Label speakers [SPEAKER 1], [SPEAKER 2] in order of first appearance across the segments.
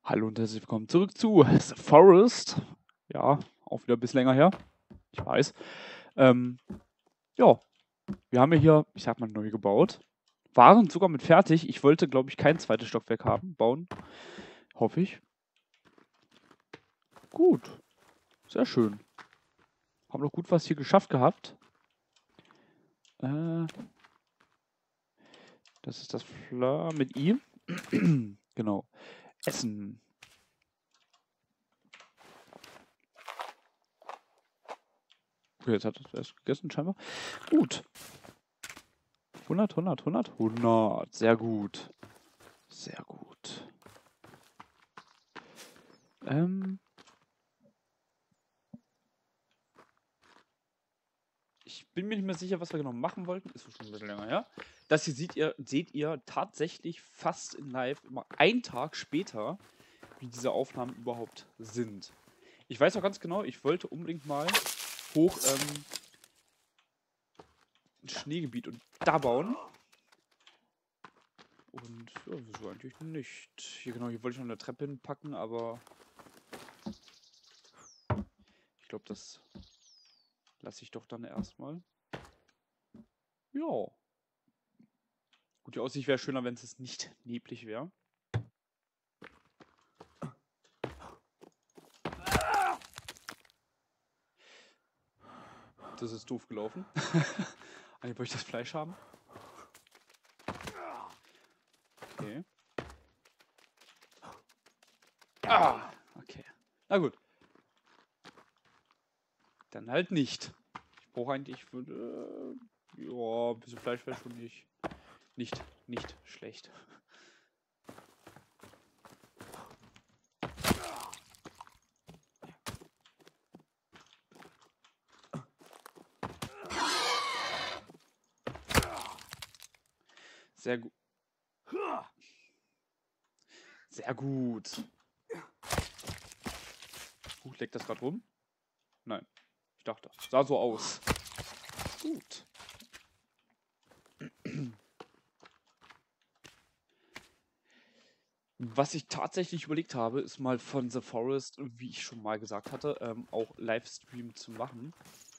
[SPEAKER 1] Hallo und herzlich willkommen zurück zu The Forest. Ja, auch wieder ein bisschen länger her. Ich weiß. Ja, wir haben ja hier, ich sag mal, neu gebaut. Waren sogar mit fertig. Ich wollte, glaube ich, kein zweites Stockwerk bauen. Hoffe ich. Gut. Sehr schön. Haben noch gut was hier geschafft gehabt. Das ist das Fleur mit I. Genau. Essen. Okay, jetzt hat er erst gegessen, scheinbar. Gut. 100, 100, 100, 100. Sehr gut. Sehr gut. Ich bin mir nicht mehr sicher, was wir genau machen wollten. Ist schon ein bisschen länger her. Das hier seht ihr tatsächlich fast in Live immer einen Tag später, wie diese Aufnahmen überhaupt sind. Ich weiß auch ganz genau, ich wollte unbedingt mal hoch ein Schneegebiet und da bauen. Und ja, wieso eigentlich nicht? Hier genau, hier wollte ich noch eine Treppe hinpacken, aber ich glaube, das lasse ich doch dann erstmal. Ja. Gut, die Aussicht wäre schöner, wenn es nicht neblig wäre. Das ist doof gelaufen. Eigentlich wollte ich das Fleisch haben. Okay. Okay. Na gut. Dann halt nicht. Ich brauche eigentlich für... ja, ein bisschen Fleisch wäre schon nicht schlecht. Sehr gut. Sehr gut. Leckt das gerade rum? Nein. Ich dachte, sah so aus. Gut. Was ich tatsächlich überlegt habe, ist mal von The Forest, wie ich schon mal gesagt hatte, auch Livestream zu machen.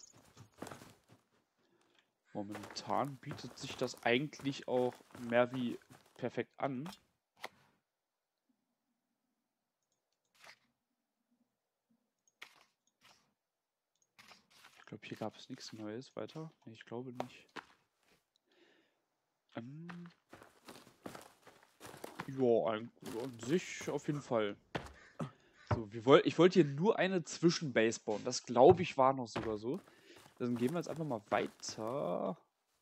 [SPEAKER 1] Momentan bietet sich das eigentlich auch mehr wie perfekt an. Ich glaube, hier gab es nichts Neues weiter. Nee, ich glaube nicht. Ja, an sich auf jeden Fall. So, ich wollte hier nur eine Zwischenbase bauen. Das glaube ich war noch sogar so. Dann gehen wir jetzt einfach mal weiter.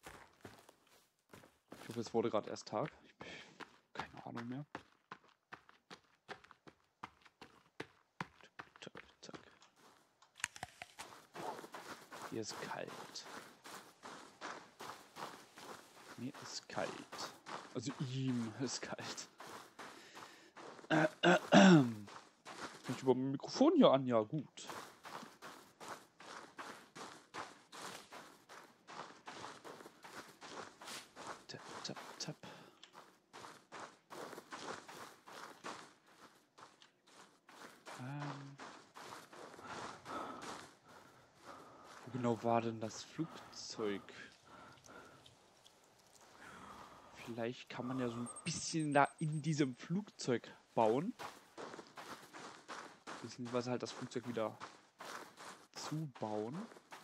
[SPEAKER 1] Ich hoffe, es wurde gerade erst Tag. Keine Ahnung mehr. Zack, zack. Hier ist kalt. Mir ist kalt. Also ihm ist kalt. Kann ich über mein Mikrofon hier an? Ja, gut. Tap, tap, tap. Wo genau war denn das Flugzeug? Vielleicht kann man ja so ein bisschen da in diesem Flugzeug bauen. Beziehungsweise halt das Flugzeug wieder zubauen.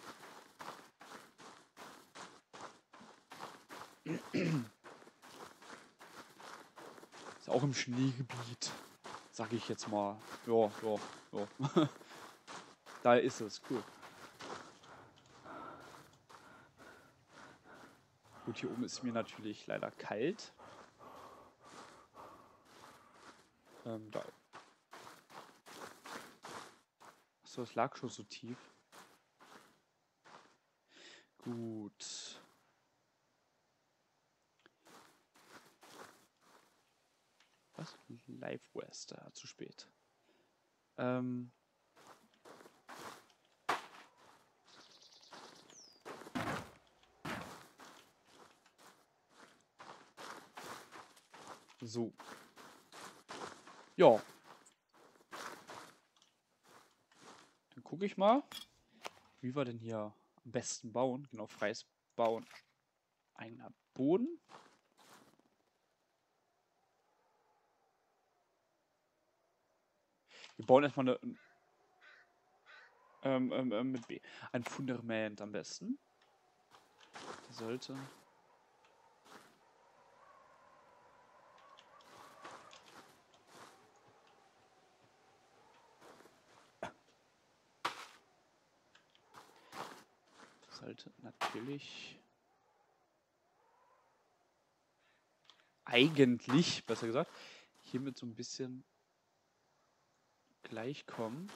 [SPEAKER 1] Ist auch im Schneegebiet. Sag ich jetzt mal. Ja. Da ist es. Cool. Gut, hier oben ist mir natürlich leider kalt. Da. Achso, es lag schon so tief. Gut. Was? Live West, zu spät. So. Ja. gucke ich mal, wie wir denn hier am besten bauen. Genau, freies Bauen. Eigener Boden. Wir bauen erstmal mit B. Ein Fundament am besten. Das sollte. Sollte natürlich. Eigentlich, besser gesagt, hiermit so ein bisschen gleichkommen.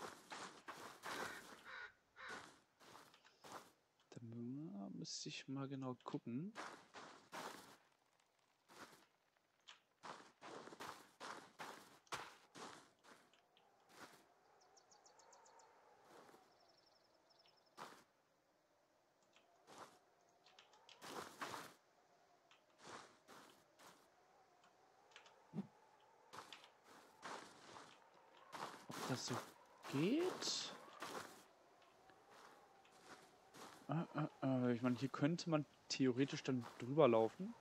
[SPEAKER 1] Da müsste ich mal genau gucken. Ob das so geht? Ich meine, hier könnte man theoretisch dann drüber laufen.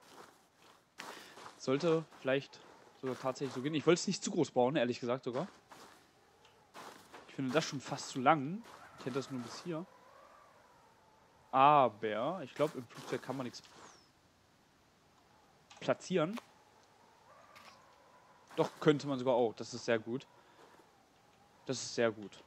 [SPEAKER 1] Sollte vielleicht sogar tatsächlich so gehen. Ich wollte es nicht zu groß bauen, ehrlich gesagt sogar. Ich finde das schon fast zu lang. Ich hätte das nur bis hier. Aber ich glaube, im Flugzeug kann man nichts platzieren. Doch, könnte man sogar auch. Das ist sehr gut. Das ist sehr gut.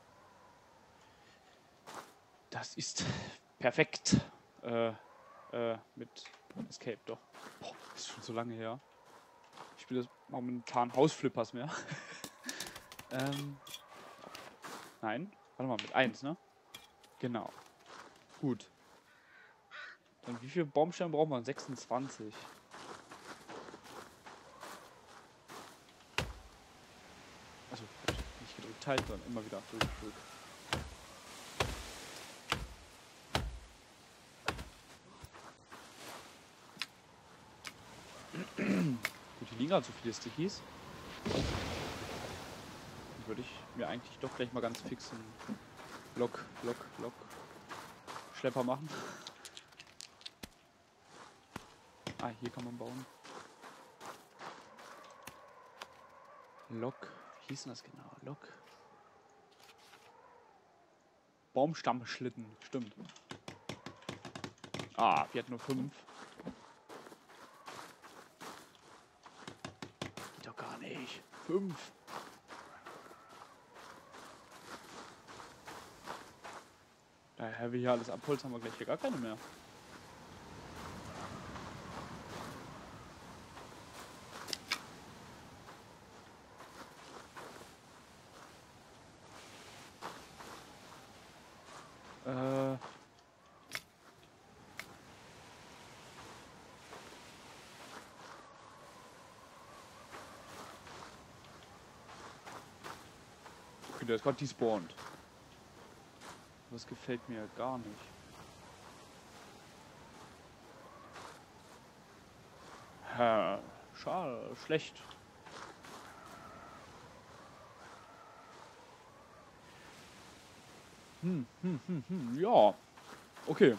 [SPEAKER 1] Das ist perfekt. Mit Escape, doch. Boah, ist schon so lange her. Ich spiele momentan Hausflippers mehr. Nein. Warte mal, mit 1, ne? Genau. Gut. Dann wie viele Baumstämme brauchen wir? 26. Also nicht gedrückt halten, sondern immer wieder durch. Gut, hier liegen gerade so viele Stickies. Dann würde ich mir eigentlich doch gleich mal ganz fix einen Block Schlepper machen. Ah, hier kann man bauen. Lok. Wie hieß denn das genau? Lok. Baumstammschlitten. Stimmt. Ah, wir hatten nur 5. Geht doch gar nicht. 5. Daher wir hier alles abholzen, haben wir gleich hier gar keine mehr. Okay, der ist gerade despawned. Das gefällt mir gar nicht. Schade, schlecht. Ja. Okay.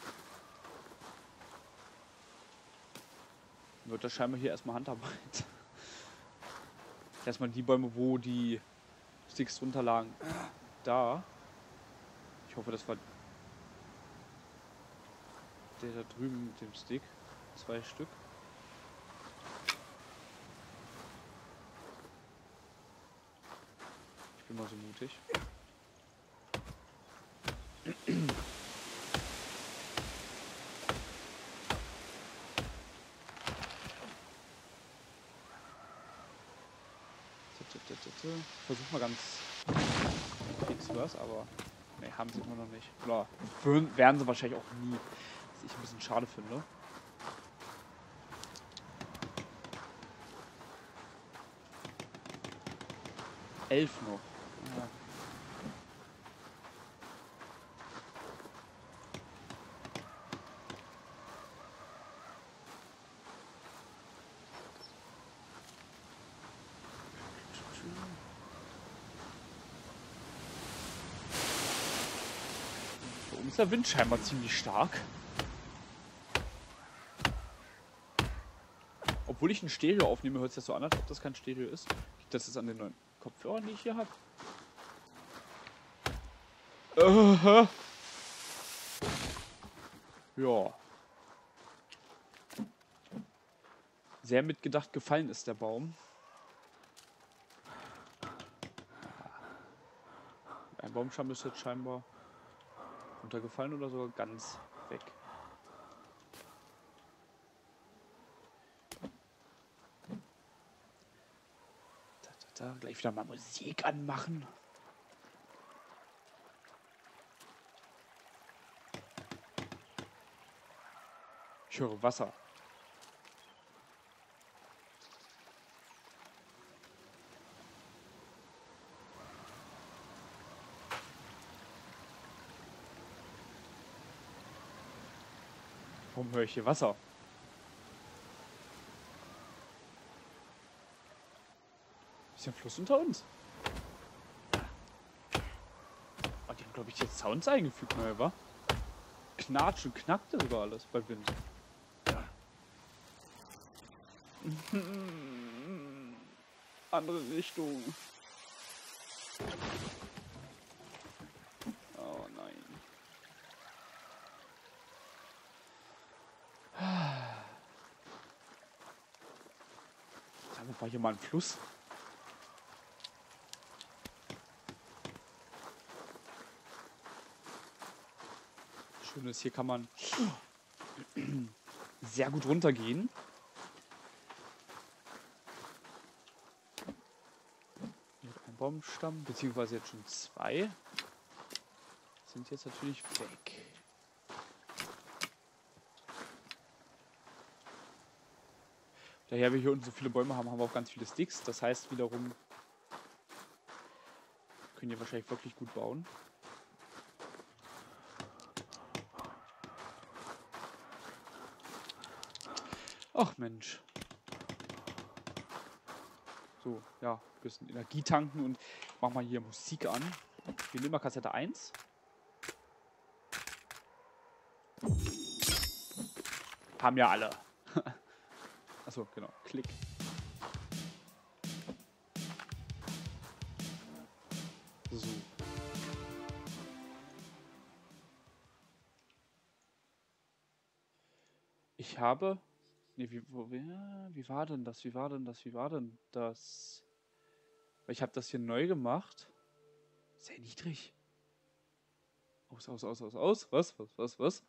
[SPEAKER 1] Wird das scheinbar hier erstmal Handarbeit. Erstmal die Bäume, wo die Sticks drunter lagen. Da. Ich hoffe, das war der da drüben mit dem Stick. 2 Stück. Ich bin mal so mutig. Versuch mal ganz fix was, aber ne, haben sie immer noch nicht. Oder werden sie wahrscheinlich auch nie. Was ich ein bisschen schade finde. Elf noch. Ja. Warum ist der Wind scheinbar ziemlich stark? Obwohl ich ein Stereo aufnehme, hört es ja so an, als ob das kein Stereo ist. Liegt das jetzt an den neuen Kopfhörern, die ich hier habe? Ja. Sehr mitgedacht gefallen ist der Baum. Ein Baumstamm ist jetzt scheinbar runtergefallen oder sogar ganz weg. Gleich wieder mal Musik anmachen. Ich höre Wasser. Warum höre ich hier Wasser? Ist ja ein Fluss unter uns. Oh, die haben, glaube ich, jetzt Sounds eingefügt, neu, wa? Knatscht und knackte sogar alles bei Wind. Andere Richtung. Oh nein. Sagen wir mal hier mal ein Fluss. Schön ist, hier kann man sehr gut runtergehen. Baumstamm, beziehungsweise jetzt schon 2, sind jetzt natürlich weg. Daher wir hier unten so viele Bäume haben, haben wir auch ganz viele Sticks. Das heißt wiederum, können wir wahrscheinlich wirklich gut bauen. Ach Mensch. So, ja, ein bisschen Energie tanken und mach mal hier Musik an. Wir nehmen mal Kassette 1. Haben ja alle. Achso, genau. Klick. So. Ich habe... Ne, wie war denn das? Wie war denn das? Weil ich habe das hier neu gemacht. Sehr niedrig. Aus. Was?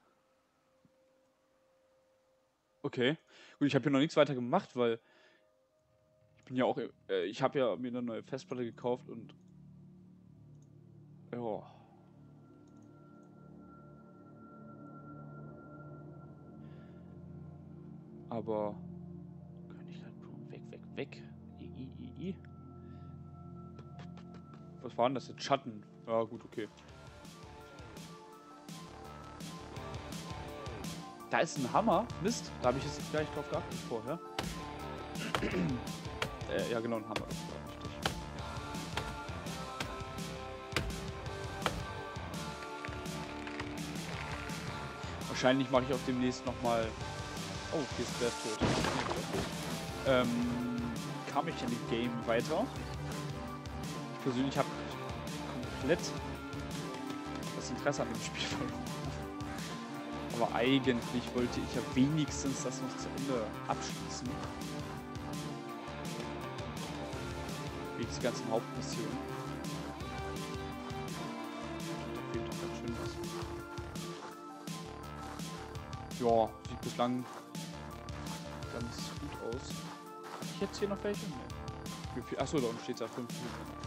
[SPEAKER 1] Okay. Gut, ich habe hier noch nichts weiter gemacht, weil ich bin ja auch... ich habe ja mir eine neue Festplatte gekauft und... Ja. Aber... Weg. Was waren das jetzt? Schatten. Ja, gut, okay. Da ist ein Hammer. Mist. Da habe ich jetzt gleich drauf geachtet vorher. Ja, genau, ein Hammer. Das war richtig. Wahrscheinlich mache ich auch demnächst nochmal... Oh, hier ist der tot. Car-Mechanic Game weiter. Ich persönlich habe komplett das Interesse an dem Spiel verloren. Aber eigentlich wollte ich ja wenigstens das noch zu Ende abschließen. Wie die ganzen Hauptmissionen. Da fehlt doch ganz schön was. Ja, sieht bislang ganz gut aus. Habe ich jetzt hier noch welche? Nee. Achso, da unten steht es ja 5 Minuten.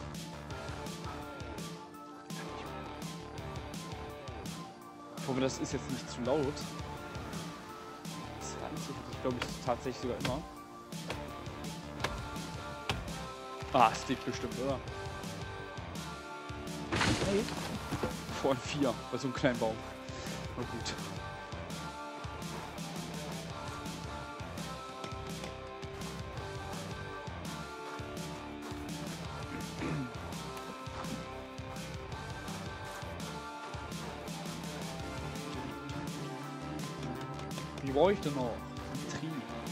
[SPEAKER 1] Ich hoffe, das ist jetzt nicht zu laut. 20, das glaube ich tatsächlich sogar immer. Ah, es liegt bestimmt, oder? Hey. Vor 4, bei so einem kleinen Baum. Na gut. Die brauche ich denn noch. Tri.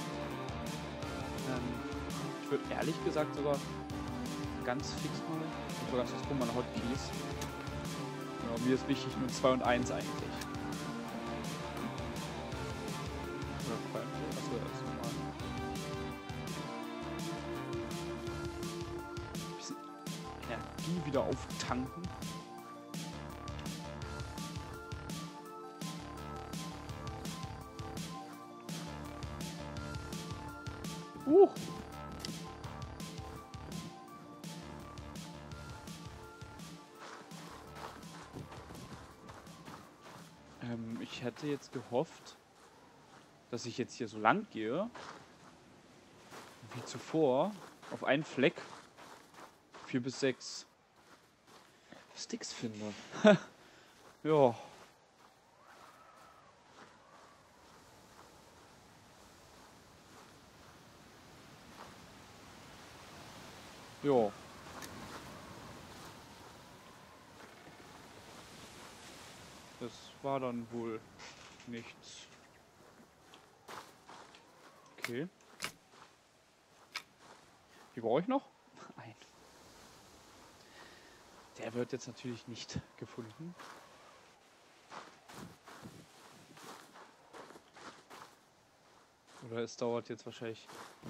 [SPEAKER 1] Ich würde ehrlich gesagt sogar ganz fix mal. Ich sogar ganz gucken, meine Hotkeys. Ja, mir ist wichtig nur 2 und 1 eigentlich. Achso, das ist normal. Bisschen Energie wieder auftanken. Ich hätte jetzt gehofft, dass ich jetzt hier so lang gehe, wie zuvor, auf einen Fleck 4 bis 6 Sticks finde. Ja. Ja. Das war dann wohl nichts. Okay. Die brauche ich noch? Ein. Der wird jetzt natürlich nicht gefunden. Oder es dauert jetzt wahrscheinlich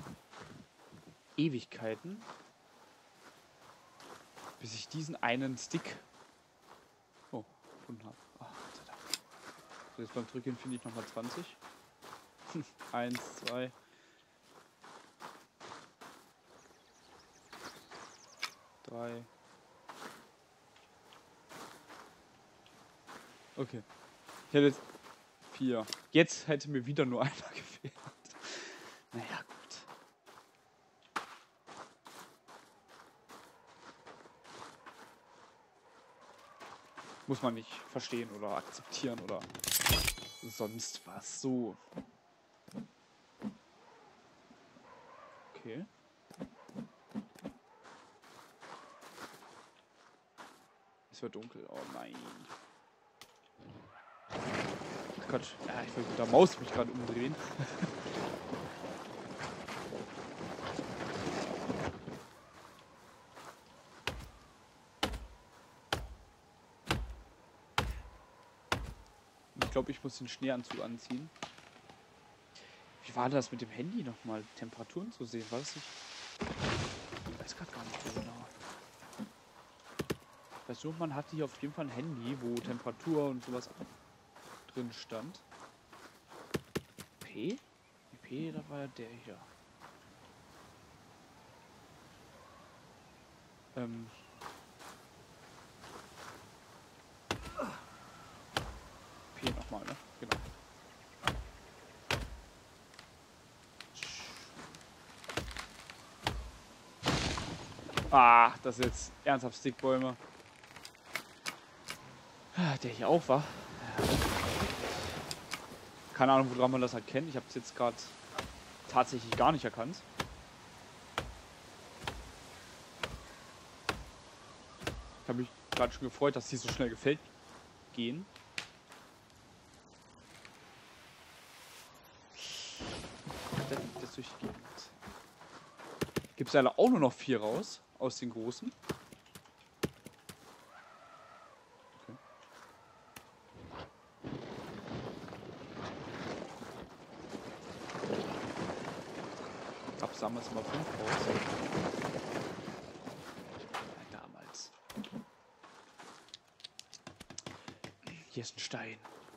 [SPEAKER 1] Ewigkeiten, bis ich diesen einen Stick gefunden habe. So, jetzt beim Drücken finde ich nochmal 20. 1, 2. Drei. Okay. Ich hätte jetzt 4. Jetzt hätte mir wieder nur einer gefehlt. Naja, gut. Muss man nicht verstehen oder akzeptieren oder sonst was. So. Okay. Es wird dunkel. Oh nein. Ach Gott. Ja, ich will mit der Maus mich gerade umdrehen. Ich glaube, ich muss den Schneeanzug anziehen. Wie war das mit dem Handy nochmal? Temperaturen zu sehen? War das nicht? Ich weiß gerade gar nicht so genau. Ich weiß nur, man hatte hier auf jeden Fall ein Handy, wo Temperatur und sowas drin stand. P? Die P, da war ja der hier. P nochmal, ne? Genau. Ah, das ist jetzt ernsthaft Stickbäume. Der hier auch war. Keine Ahnung, woran man das erkennt. Ich habe es jetzt gerade tatsächlich gar nicht erkannt. Ich habe mich gerade schon gefreut, dass die so schnell gefällt gehen. Das durch die Gegend. Gibt es leider auch nur noch 4 raus aus den großen. Okay. Gab es damals immer 5 raus. Ja, damals. Hier ist ein Stein.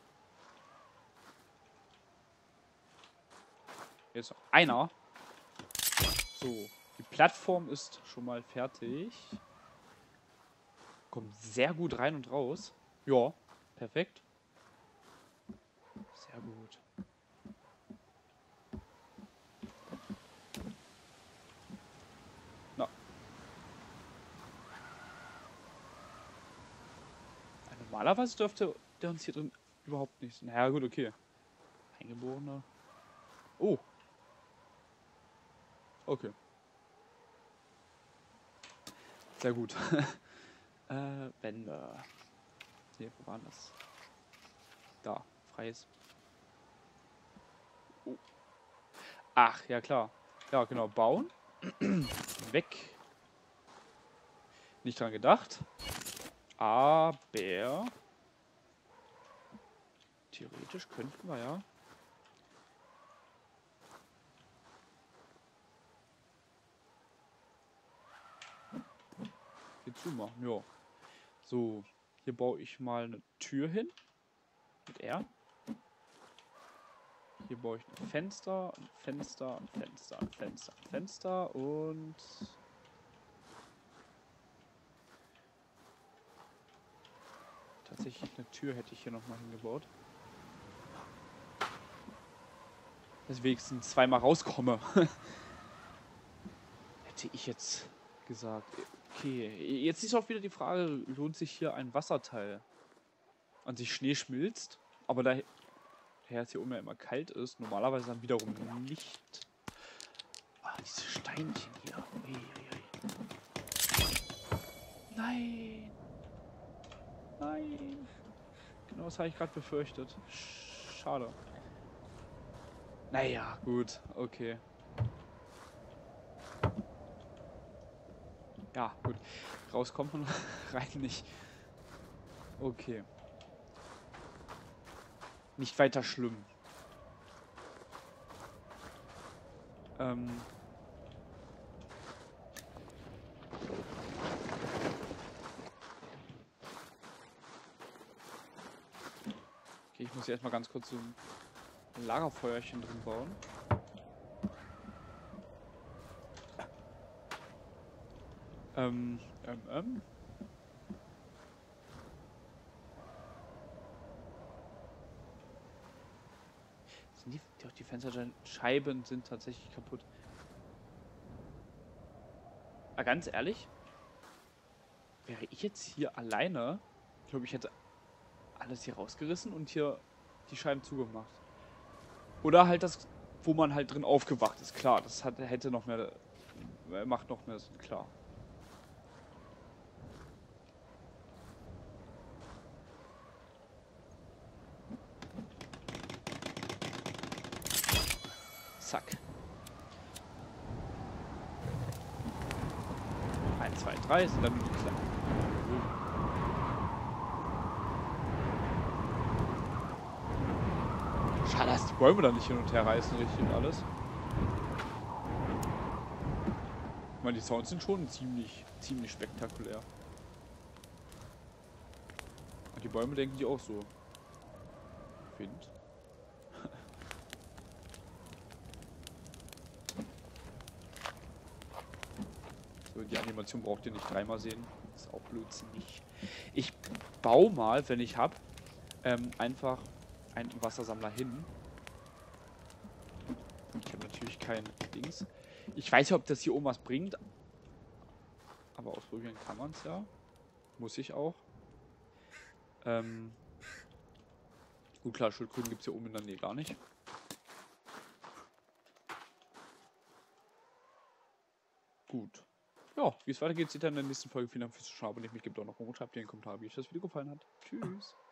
[SPEAKER 1] Hier ist noch einer. So, die Plattform ist schon mal fertig. Kommt sehr gut rein und raus. Ja, perfekt. Sehr gut. Na. Normalerweise dürfte der uns hier drin überhaupt nicht. Naja, gut, okay. Eingeborener. Oh. Okay. Sehr gut. Wände. Ne, wo waren das? Da, freies. Ach, ja klar. Ja, genau. Bauen. Weg. Nicht dran gedacht. Aber theoretisch könnten wir ja. Hier zumachen, ja. So, hier baue ich mal eine Tür hin. Mit R. Hier baue ich ein Fenster, ein Fenster, ein Fenster, ein Fenster, ein Fenster und tatsächlich eine Tür hätte ich hier nochmal hingebaut. Dass ich wenigstens zweimal rauskomme. Hätte ich jetzt gesagt. Okay, jetzt ist auch wieder die Frage, lohnt sich hier ein Wasserteil? An sich Schnee schmilzt, aber daher es hier oben ja immer kalt ist, normalerweise dann wiederum nicht. Ah, diese Steinchen hier. Ui, ui, ui. Nein! Nein! Genau das habe ich gerade befürchtet. Schade. Naja, gut, okay. Ja, gut. Rauskommt man rein nicht. Okay. Nicht weiter schlimm. Okay, ich muss hier erstmal ganz kurz so ein Lagerfeuerchen drin bauen. Sind die Fensterscheiben sind tatsächlich kaputt. Aber ganz ehrlich, wäre ich jetzt hier alleine, ich glaube, ich hätte alles hier rausgerissen und hier die Scheiben zugemacht. Oder halt das, wo man halt drin aufgewacht ist. Klar, das hätte noch mehr, macht noch mehr Sinn, klar. Zack. 1, 2, 3 sind dann nur die kleinen. Schade, dass die Bäume da nicht hin und her reißen, richtig und alles. Ich meine, die Sounds sind schon ziemlich spektakulär. Und die Bäume denken die auch so. Wind. So, die Animation braucht ihr nicht dreimal sehen. Ist auch blödsinnig. Ich baue mal, wenn ich hab, einfach einen Wassersammler hin. Ich habe natürlich kein Dings. Ich weiß ja, ob das hier oben was bringt. Aber ausprobieren kann man es ja. Muss ich auch. Gut, klar, Schildkröten gibt es hier oben in der Nähe gar nicht. Gut. Ja, wie es weitergeht, seht ihr in der nächsten Folge. Vielen Dank fürs Zuschauen. Abonniert mich, gebt auch noch einen Kommentar, schreibt dir einen Kommentar, wie euch das Video gefallen hat. Tschüss.